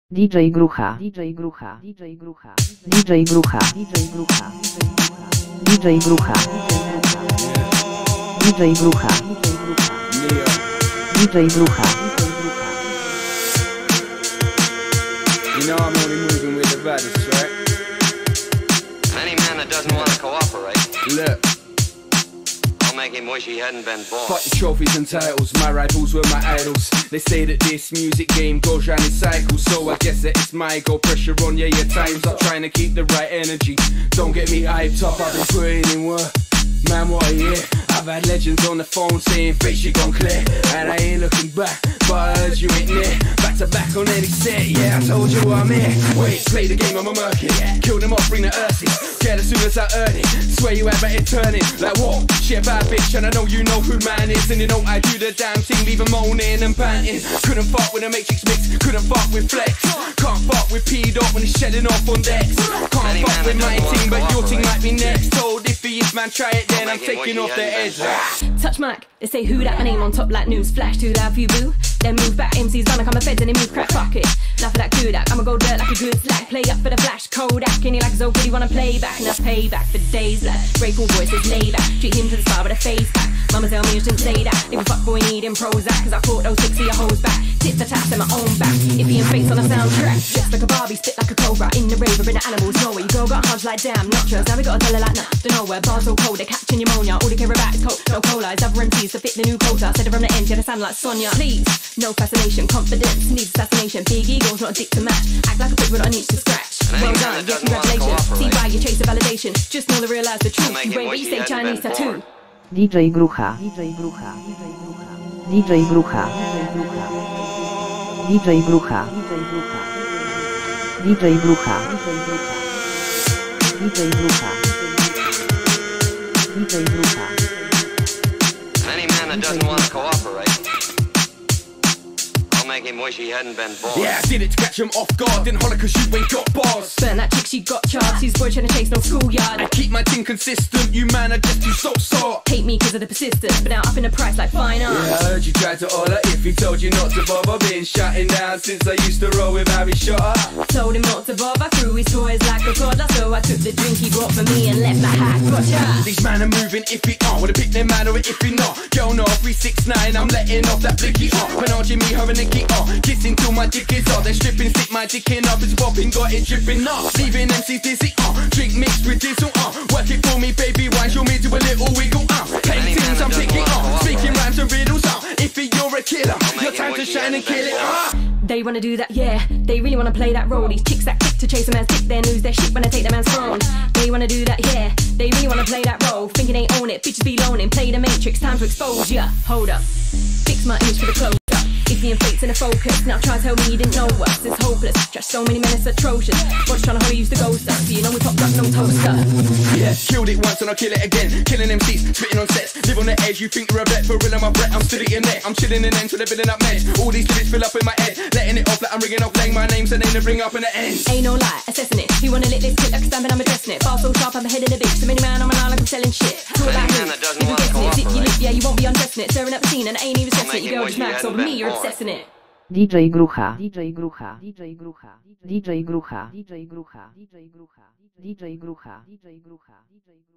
DJ Grucha, DJ Grucha, DJ Grucha, DJ Grucha, DJ Grucha, DJ Grucha, DJ Grucha, DJ Grucha. You know I'm only moving with the baddest, right? Any man that doesn't want to cooperate, Look. I'll make him wish he hadn't been born. Fuck the trophies and titles, my rivals were my idols. They say that this music game goes round in cycles, so I guess that it's my goal. Pressure on, yeah, your time's up, trying to keep the right energy. Don't get me hyped up, I've been putting in work. Man, what a year. I've had legends on the phone saying face you gone clear, and I ain't looking back, but I heard you ain't near. Back to back on any set, yeah, I told you I'm here. Wait, play the game, I'm a murky. Kill them off, bring the earthy. Scared as soon as I earn it. Swear you had better turning. Like what? Shit bad bitch, and I know you know who man is. And you know I do the damn thing, leave 'em moaning and panting. Couldn't fuck with a Matrix mix, couldn't fuck with Flex. Can't fuck with P-Dot when he's shedding off on decks. Can't fuck with my team, but your team might be next. Told if he is, man, try it then, I'm taking off the edge. Touch mic, they say who that, my name on top like news. Flash too loud for you boo. Then move back, MCs run like I'm a feds and they move crap, fuck it. Enough of that Kodak, I'ma go dirt like a good slack. Play up for the flash, Kodak, and he like so good he wanna play back. And that's payback for days like grateful voices lay back. Treat him to the star with a face back. Mama tell me you shouldn't say that. They were fuck boy needing Prozac, cause I caught those 60 hoes back. Tip the taps in my own back. Iffy and face on a soundtrack. Just like a Barbie, spit like a cobra. In the rave, in the animals, know where you go, got hugs like damn. Nachos, now we gotta tell her like nah. Don't know where bars so cold, they're catching pneumonia. All they care about is coke, no cola. It's other MCs to fit the new quota. Said it from the end, yeah, they sound like Sonia. Please, no fascination, confidence, needs assassination. Big egos, not a dick to match. Act like a pig with an itch to scratch. Well done, yeah, congratulations. See why you chase the validation. Just know to realize the truth. You wait, what you say Chinese tattoo. DJ Grucha, DJ Grucha, DJ Grucha, DJ Grucha, DJ Grucha, DJ Grucha, DJ Grucha. Any man that doesn't want to cooperate, I'll make him wish he hadn't been born. Yeah, I did it to catch him off guard, then holler cause you ain't got bars. Burn that chick, she got charged. She's boy trying to chase no schoolyard. I keep my team consistent, you man are just too so. Hate me cause of the persistence, but now up in the price like fine art. Yeah, I heard you tried to order if he told you not to bother. Been shutting down since I used to roll with Harry Shotter. Told him not to bother, threw his toys like a toddler. So I took the drink he brought for me and left my hat, gotcha. These man are moving iffy on, wanna pick their man or iffy not. Girl no, 369, I'm letting off that blicky on. Menage me, her and Nicky on. Kissing till my dick is off, then stripping, stick my dick in up. It's popping, got it dripping off. Leaving MCs dizzy on, drink mixed with diesel on. Work it for me, baby, wine, show me do a little wiggle on. Paintings, I'm picking on, speaking rhymes and riddles on. Iffy, you're a killer, your time to shine and kill it. They wanna do that, yeah. They really wanna play that role. These chicks that kick to chase a man's dick, then lose their shit when I take the man's phone. They wanna do that, yeah. They really wanna play that role. Thinking they own it, bitches be loaning. Play the Matrix, time to expose ya. Hold up, fix my image for the close up. Iffy and fate's in a focus. Now try to tell me you didn't know us. It's hopeless. Just so many men, it's atrocious. Watch trying to hurry, use the ghost us. So you know we popped up, no toaster. Yeah, killed it once and I'll kill it again. Killing MCs, spitting on sets. Live on the edge, you think you're a vet. For real, I'm a Brett, I'm still at your neck. I'm chilling in ends, so they're building up meds. All these lyrics fill up in my head. Letting it off like I'm ringing off, laying my name's a name to bring up in the end. Ain't no lie, assessing it. You wanna lick this clip like a stamping, I'm addressing it. Bar so sharp, I'm ahead of the bitch. So many man, I'm an like I'm selling shit. Talk about man who? that doesn't If you wanna guessing it, zip your lip, cooperate. yeah, you won't be undressing it. Staring at the scene and ain't even stressing it. make You him go wish just he max hadn't over me, been you're born. obsessing it. DJ Grucha, DJ Grucha, DJ Grucha, DJ Grucha, DJ Grucha, DJ Grucha, DJ Grucha, DJ Grucha, DJ Grucha, DJ Grucha.